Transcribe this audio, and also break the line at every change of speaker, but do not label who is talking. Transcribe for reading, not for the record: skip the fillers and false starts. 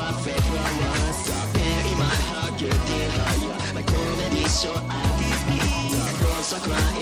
perfect flowers. Stop in my heart, guilty higher. My comedy show, I be the cross I cry.